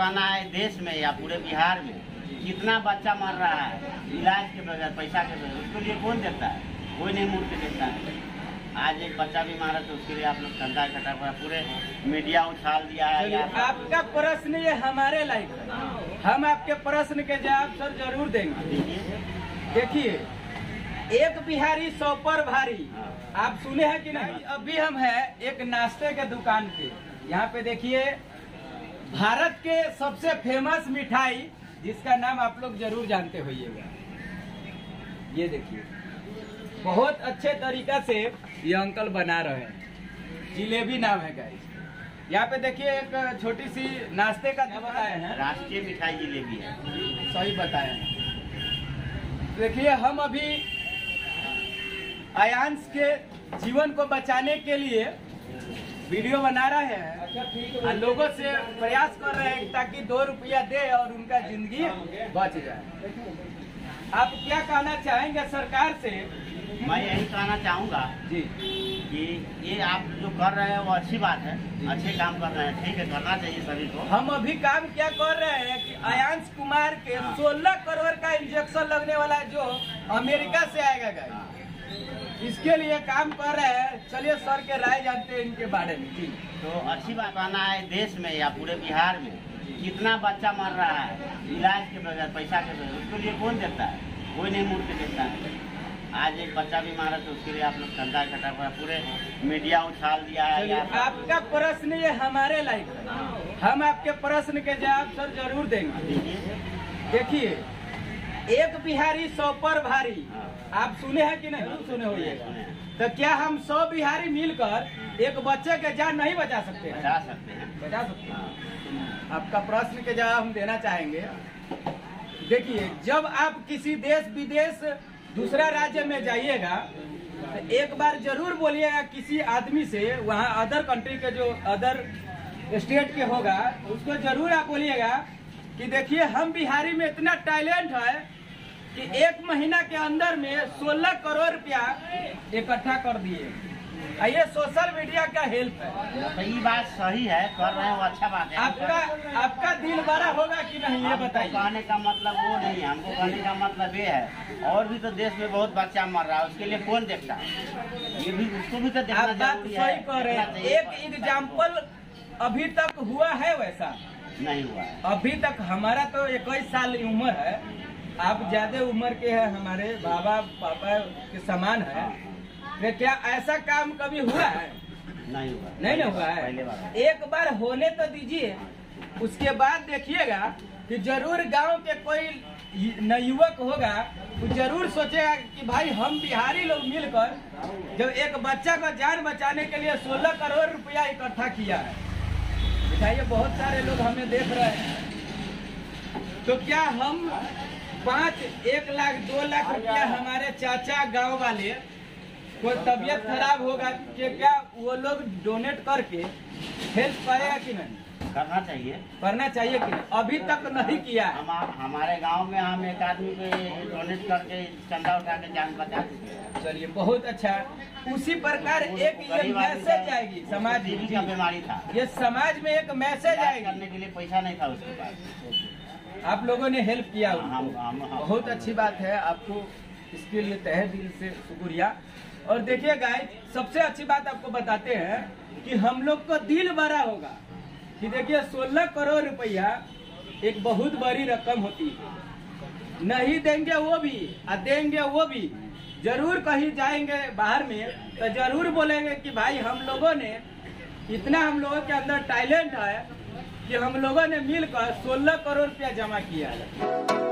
बताना है देश में या पूरे बिहार में कितना बच्चा मर रहा है इलाज के बगैर, पैसा के बगैर, उसके लिए कौन देता है? कोई नहीं मुड़ के देता है। आज एक बच्चा भी मारा तो उसके लिए आप लोग चंदा इकट्ठा करा, पूरे मीडिया उछाल दिया है। आपका प्रश्न ये हमारे लायक है, हम आपके प्रश्न के जवाब सर जरूर देंगे। देखिए, एक बिहारी 100 पर भारी, आप सुने हैं कि नहीं? अभी हम हैं एक नाश्ते के दुकान पे, यहाँ पे देखिए भारत के सबसे फेमस मिठाई जिसका नाम आप लोग जरूर जानते होइएगा, ये देखिए बहुत अच्छे तरीका से ये अंकल बना रहे हैं, जिलेबी नाम है गाइस। यहाँ पे देखिए एक छोटी सी नाश्ते का बताए हैं, राष्ट्रीय मिठाई जिलेबी है, सही बताए हैं। देखिए हम अभी आयांश के जीवन को बचाने के लिए वीडियो बना रहे हैं और लोगों से प्रयास कर रहे हैं ताकि 2 रुपया दे और उनका जिंदगी बच जाए। आप क्या कहना चाहेंगे सरकार से? मैं यही कहना चाहूँगा जी कि ये आप जो कर रहे हैं वो अच्छी बात है, अच्छे काम कर रहे हैं, ठीक है, करना चाहिए सभी को। हम अभी काम क्या कर रहे हैं कि आयांश कुमार के 16 करोड़ का इंजेक्शन लगने वाला है जो अमेरिका से आएगा गाइस, इसके लिए काम कर रहे हैं। चलिए सर के राय जानते हैं इनके बारे में। जी, तो अच्छी बात कहना है देश में या पूरे बिहार में कितना बच्चा मर रहा है इलाज के बगैर, पैसा के बगैर, उसके लिए कौन देता है? कोई नहीं मुड़ के देता है। आज एक बच्चा भी मारा तो उसके लिए आप लोग चंदा इकट्ठा करा, पूरे मीडिया उछाल दिया है। आपका प्रश्न ये हमारे लायक है, हम आपके प्रश्न के जवाब सर जरूर देंगे। देखिए, एक बिहारी 100 पर भारी, आप सुने हैं कि नहीं? सुने होइएगा। तो क्या हम 100 बिहारी मिलकर एक बच्चे के जान नहीं बचा सकते हैं? बचा सकते हैं, बचा सकते हैं। आपका प्रश्न के जवाब हम देना चाहेंगे। देखिए, जब आप किसी देश विदेश दूसरा राज्य में जाइएगा तो एक बार जरूर बोलिएगा किसी आदमी से, वहाँ अदर कंट्री के जो अदर स्टेट के होगा उसको जरूर आप बोलिएगा कि देखिए हम बिहारी में इतना टैलेंट है कि 1 महीना के अंदर में 16 करोड़ रुपया इकट्ठा कर दिए। ये सोशल मीडिया का हेल्प है। सही बात, सही है, कर रहे हैं वो अच्छा बात है। आपका दिल बड़ा होगा कि नहीं ये बताइए। कहने का मतलब वो नहीं है, हमको कहने का मतलब ये है और भी तो देश में बहुत बच्चा मर रहा है, उसके लिए कौन देखता है? ये भी उसको भी तो देखना जरूरी है। सही कह रहे हैं। एक एग्जाम्पल अभी तक हुआ है वैसा नहीं हुआ है। अभी तक हमारा तो 21 साल उम्र है, आप ज्यादा उम्र के हैं, हमारे बाबा पापा के समान है। क्या ऐसा काम कभी हुआ है? नहीं हुआ, नहीं हुआ है। एक बार होने तो दीजिए, उसके बाद देखिएगा कि जरूर गांव के कोई युवक होगा वो जरूर सोचेगा कि भाई हम बिहारी लोग मिलकर जब एक बच्चा का जान बचाने के लिए 16 करोड़ रुपया इकट्ठा किया है। बताइए, बहुत सारे लोग हमें देख रहे हैं, तो क्या हम 5, 1 लाख 2 लाख रुपया हमारे चाचा गांव वाले कोई तबीयत खराब होगा कि क्या वो लोग डोनेट करके हेल्प करेगा कि नहीं? करना चाहिए, करना चाहिए कि नहीं? अभी तक नहीं किया है। हमारे गांव में हम एक आदमी को डोनेट करके चंदा उठा के जान बचा चुके हैं। चलिए, बहुत अच्छा। उसी प्रकार एक ये मैसेज आएगी समाज में, का बीमारी था, ये समाज में एक मैसेज आएगी। करने के लिए पैसा नहीं था उसके पास, आप लोगों ने हेल्प किया। बहुत अच्छी बात है, आपको इसके लिए तहे दिल से शुक्रिया। और देखिए गाइस, सबसे अच्छी बात आपको बताते हैं कि हम लोग को दिल बड़ा होगा कि देखिए 16 करोड़ रुपया एक बहुत बड़ी रकम होती है। नहीं देंगे वो भी और देंगे वो भी, जरूर कहीं जाएंगे बाहर में तो जरूर बोलेंगे कि भाई हम लोगों ने इतना, हम लोगों के अंदर टैलेंट है कि हम लोगों ने मिलकर 16 करोड़ रुपया जमा किया है।